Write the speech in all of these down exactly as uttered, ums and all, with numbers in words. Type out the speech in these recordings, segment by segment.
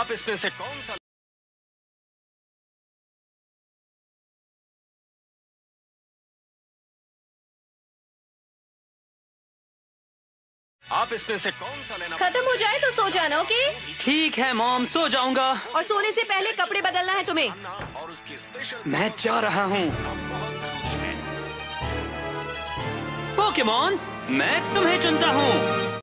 आप इसमें से कौन सा आप इसमें से कौन सा लेना? खत्म हो जाए तो सो जाना, ओके? ठीक है मॉम, सो जाऊंगा। और सोने से पहले कपड़े बदलना है तुम्हें। और उसकी स्पेशल मैं जा रहा हूँ। पोकेमॉन, मैं तुम्हें चुनता हूँ।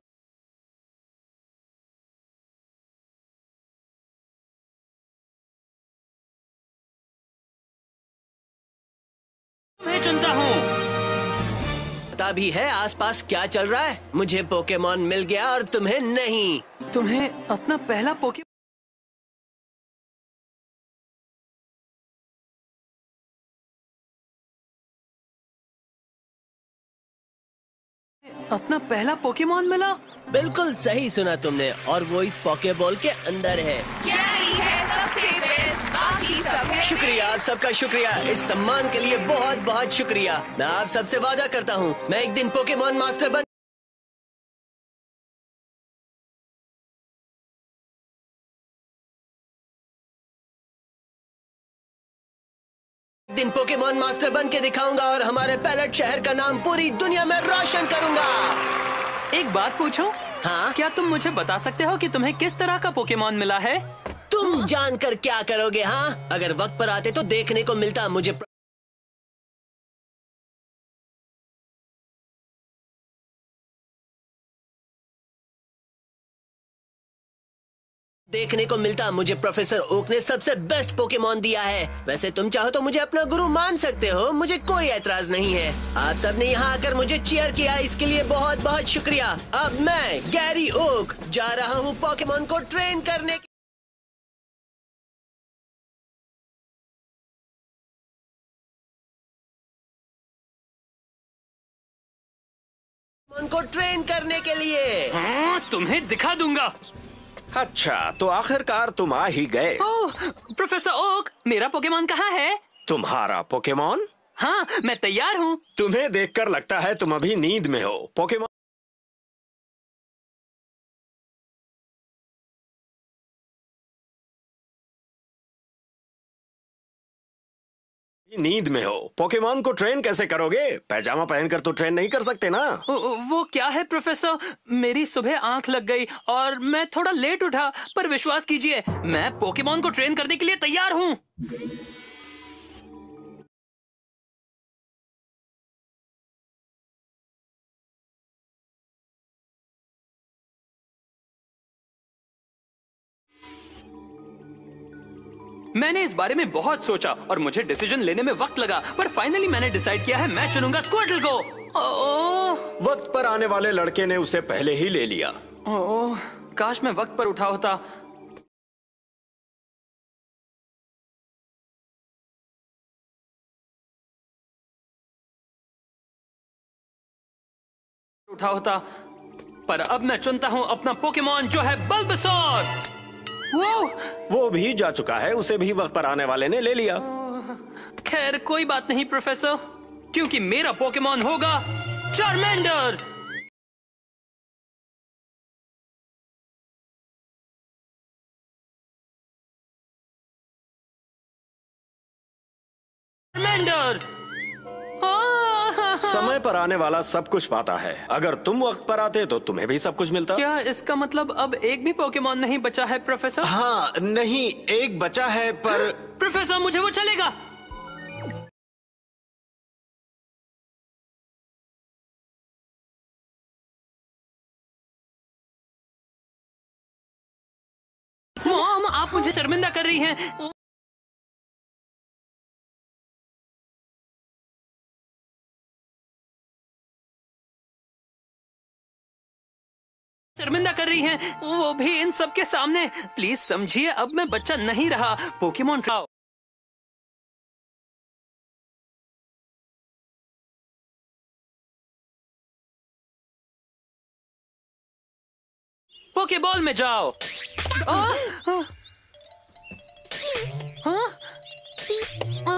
तुम्हें चुनता हूँ। पता भी है आसपास क्या चल रहा है? मुझे पोकेमॉन मिल गया और तुम्हें नहीं। तुम्हें अपना पहला पोके अपना पहला पोकेमॉन मिला? बिल्कुल सही सुना तुमने, और वो इस पोकेबॉल के अंदर है। गैरी है सबसे बेस्ट, बाकी सब है। शुक्रिया, आप सबका शुक्रिया। इस सम्मान के लिए बहुत बहुत शुक्रिया। मैं आप सबसे वादा करता हूँ, मैं एक दिन पोकेमॉन मास्टर बन एक दिन पोकेमॉन मास्टर बन के दिखाऊंगा और हमारे पैलेट शहर का नाम पूरी दुनिया में रोशन करूंगा। एक बात पूछूं? हाँ? क्या तुम मुझे बता सकते हो कि तुम्हें किस तरह का पोकेमॉन मिला है? तुम जानकर क्या करोगे? हाँ, अगर वक्त पर आते तो देखने को मिलता। मुझे प्र... देखने को मिलता। मुझे प्रोफेसर ओक ने सबसे बेस्ट पोकेमॉन दिया है। वैसे तुम चाहो तो मुझे अपना गुरु मान सकते हो, मुझे कोई ऐतराज नहीं है। आप सबने यहाँ आकर मुझे चीयर किया, इसके लिए बहुत बहुत शुक्रिया। अब मैं गैरी ओक जा रहा हूँ पोकेमॉन को ट्रेन करने। को ट्रेन करने के लिए। हाँ, तुम्हें दिखा दूंगा। अच्छा, तो आखिरकार तुम आ ही गए। ओह, प्रोफेसर ओक, मेरा पोकेमॉन कहाँ है? तुम्हारा पोकेमॉन? हाँ, मैं तैयार हूँ। तुम्हें देखकर लगता है तुम अभी नींद में हो। पोकेमॉन नींद में हो। पोकेमॉन को ट्रेन कैसे करोगे? पैजामा पहनकर तो ट्रेन नहीं कर सकते ना। वो क्या है प्रोफेसर, मेरी सुबह आंख लग गई और मैं थोड़ा लेट उठा, पर विश्वास कीजिए मैं पोकेमॉन को ट्रेन करने के लिए तैयार हूँ। मैंने इस बारे में बहुत सोचा और मुझे डिसीजन लेने में वक्त लगा, पर फाइनली मैंने डिसाइड किया है, मैं चुनूंगा स्क्वार्टल को। ओह, वक्त पर आने वाले लड़के ने उसे पहले ही ले लिया। ओह, काश मैं वक्त पर उठा होता। उठा होता, पर अब मैं चुनता हूं अपना पोकेमॉन जो है बल्बसौर। वो वो भी जा चुका है, उसे भी वक्त पर आने वाले ने ले लिया। खैर कोई बात नहीं प्रोफेसर, क्योंकि मेरा पोकेमॉन होगा चार्मेंडर। चार्मेंडर समय पर आने वाला सब कुछ पाता है। अगर तुम वक्त पर आते तो तुम्हें भी सब कुछ मिलता। क्या इसका मतलब अब एक भी पोकेमॉन नहीं बचा है प्रोफेसर? हाँ, नहीं, एक बचा है पर प्रोफेसर मुझे वो चलेगा। मॉम, आप मुझे शर्मिंदा कर रही हैं। शर्मिंदा कर रही हैं, वो भी इन सब के सामने। प्लीज समझिए, अब मैं बच्चा नहीं रहा। पोकेमॉन ट्राओ पोकेबॉल में जाओ। आ, आ, हाँ? आ,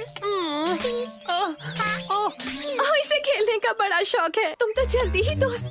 ओह, इसे खेलने का बड़ा शौक है। तुम तो जल्दी ही दोस्त